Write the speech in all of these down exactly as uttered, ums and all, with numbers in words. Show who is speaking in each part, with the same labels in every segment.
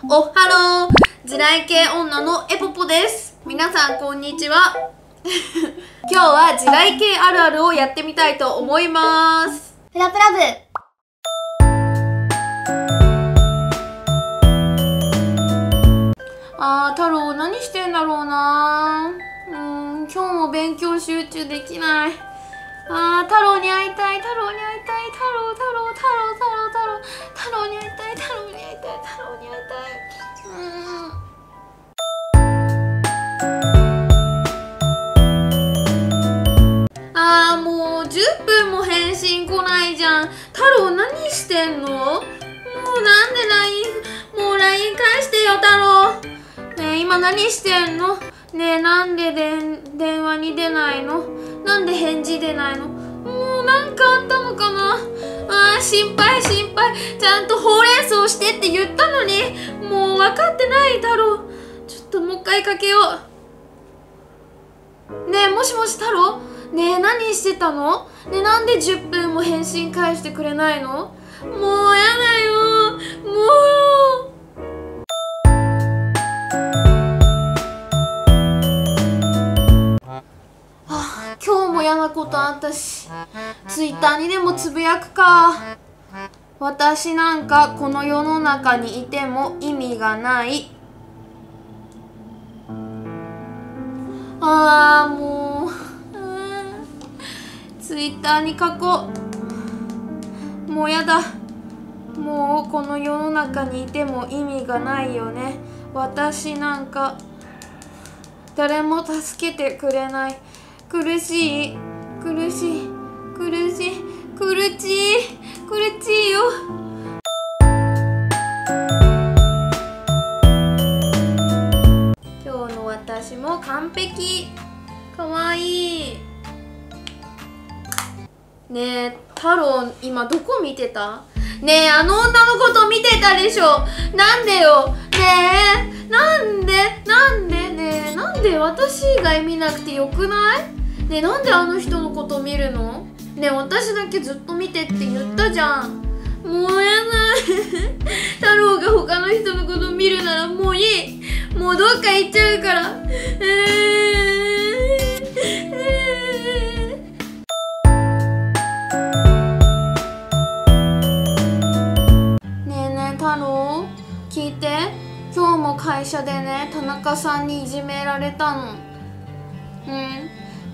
Speaker 1: おはろー、地雷系女のエポポです。皆さんこんにちは。今日は地雷系あるあるをやってみたいと思います。
Speaker 2: プラプラ部。
Speaker 1: あー、太郎何してんだろうな。うーん、今日も勉強集中できない。あー、太郎に会いたい、太郎に会いたい、太郎、太郎、太郎、太郎、太郎、太郎に会いたい、太郎に会いたい、太郎に会いたい。うーん。あー、もうじゅっぷんも返信来ないじゃん。太郎何してんの？もうなんで ライン、もう ライン 返してよ、太郎。ねえ、今何してんの？ねえ、なんでで電話に出ないの？なんで返事出ないの？もうなんかあったのかな。あー、心配心配。ちゃんとほうれん草してって言ったのに、もう分かってない太郎。ちょっともう一回かけよう。ねえ、もしもし太郎。ねえ、何してたの？ねえ、なんでじゅっぷんも返信返してくれないの？もうやだよ。もう今日も嫌なことあったし、ツイッターにでもつぶやくか。私なんかこの世の中にいても意味がない。あー、もうツイッターに書こう。もうやだ。もうこの世の中にいても意味がないよね。私なんか誰も助けてくれない。苦しい苦しい苦しい苦しい苦しいよ。今日の私も完璧。かわいい。ねえ、太郎今どこ見てた？ねえ、あの女のこと見てたでしょ。なんでよ。ねえ、なんでなんでねえ、なんで私以外見なくてよくない？ねえ、なんであの人のこと見るの？ねえ、私だけずっと見てって言ったじゃん。もうやだ。太郎が他の人のこと見るならもういい。もうどっか行っちゃうから。えーえー、ねえねえ太郎、聞いて。今日も会社でね、田中さんにいじめられたの。うん。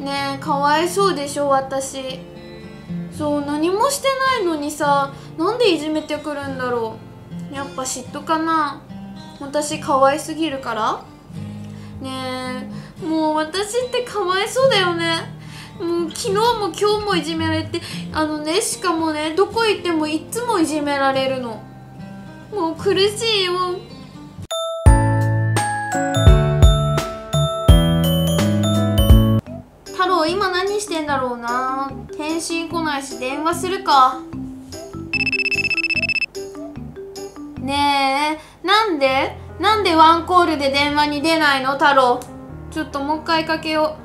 Speaker 1: ねえ、かわいそうでしょ、私。そう、何もしてないのにさ、なんでいじめてくるんだろう。やっぱ嫉妬かな。私かわいすぎるから。ねえ、もう私ってかわいそうだよね。もう昨日も今日もいじめられて、あのね、しかもね、どこ行ってもいつもいじめられるの。もう苦しいよ。太郎今何してんだろうな。返信来ないし電話するか。ねえ、なんでなんでワンコールで電話に出ないの太郎。ちょっともう一回かけよう。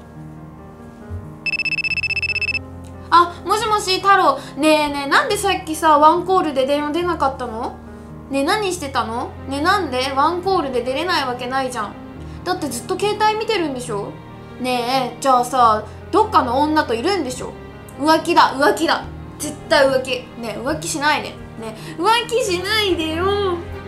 Speaker 1: あ、もしもし太郎。ねえねえ、なんでさっきさワンコールで電話出なかったの？ねえ、何してたの？ねえ、なんでワンコールで出れないわけないじゃん。だってずっと携帯見てるんでしょ。ねえ、じゃあさ、どっかの女といるんでしょ。浮気だ浮気だ、絶対浮気。ねえ、浮気しないで。ねえ、浮気しないでよ。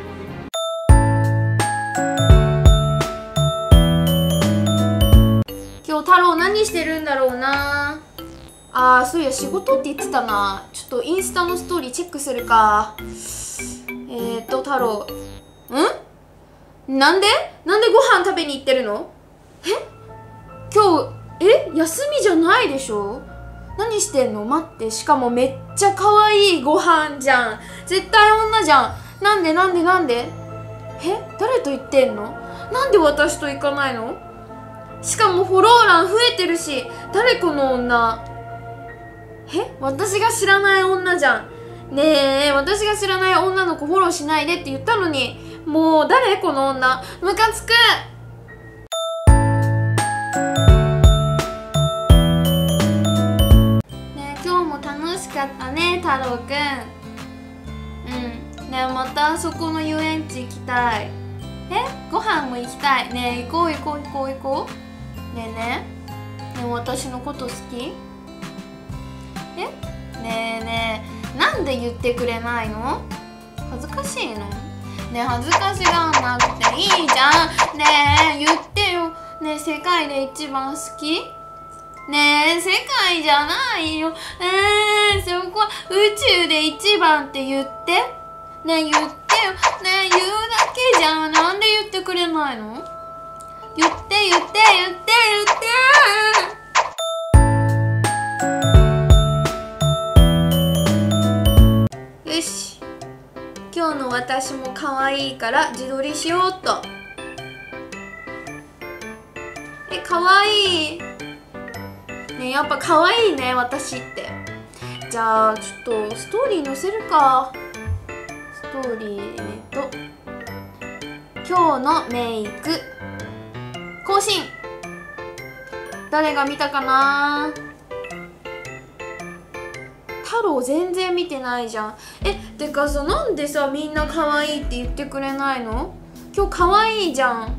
Speaker 1: 今日太郎何してるんだろうな。あー、そういや仕事って言ってたな。ちょっとインスタのストーリーチェックするか。えーっと太郎、ん？なんでなんでご飯食べに行ってるの？え？今日、え？休みじゃないでしょ？何してんの？待って、しかもめっちゃ可愛いご飯じゃん。絶対女じゃん。なんでなんでなんで？え？誰と行ってんの？なんで私と行かないの？しかもフォロー欄増えてるし、誰この女？え？私が知らない女じゃん。ねえ、私が知らない女の子フォローしないでって言ったのに。もう誰この女？ムカつく。ねえ、今日も楽しかったね太郎くん。うん。ねえ、またあそこの遊園地行きたい。 え、ご飯も行きたい。ねえ、行こう行こう行こう行こう。ねえねえ、ねえ、私のこと好き？え、ねえねえ、なんで言ってくれないの？恥ずかしいの？ねえ、恥ずかしがんなくていいじゃん。ねえ、言ってよ。ねえ、世界で一番好き？ねえ、世界じゃないよ。えー、そこは宇宙で一番って言って。ねえ、言ってよ。ねえ、言うだけじゃん。なんで言ってくれないの？言って言って言って言ってよし、今日の私も可愛いから自撮りしようっと。え、可愛いね。やっぱ可愛いね、私って。じゃあちょっとストーリー載せるか。ストーリーと今日のメイク更新。誰が見たかな。太郎全然見てないじゃん。え、てかさ、なんでさみんな可愛いって言ってくれないの？今日可愛いじゃん。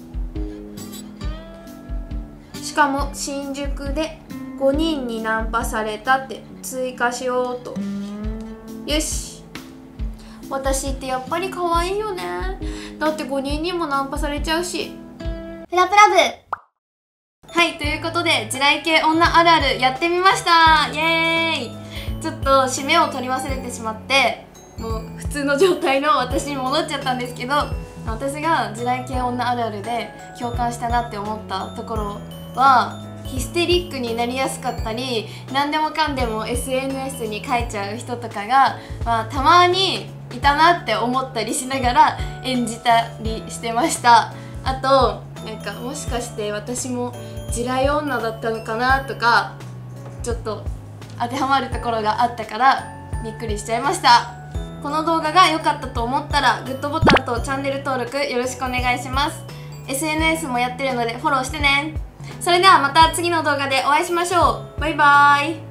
Speaker 1: しかも新宿でごにんにナンパされたって追加しようと。よし、私ってやっぱり可愛いよね。だってごにんにもナンパされちゃうし。プラプラ部。はい、ということで地雷系女あるあるやってみました。イエーイ。ちょっと締めを取り忘れてしまって、もう普通の状態の私に戻っちゃったんですけど、私が地雷系女あるあるで共感したなって思ったところは、ヒステリックになりやすかったり、何でもかんでも エスエヌエス に書いちゃう人とかが、まあ、たまにいたなって思ったりしながら演じたりしてました。あとなんかもしかして私も地雷女だったのかなとか、ちょっと当てはまるところがあったからびっくりしちゃいました。この動画が良かったと思ったらグッドボタンとチャンネル登録よろしくお願いします。 エスエヌエス もやってるのでフォローしてね。それではまた次の動画でお会いしましょう。バイバーイ。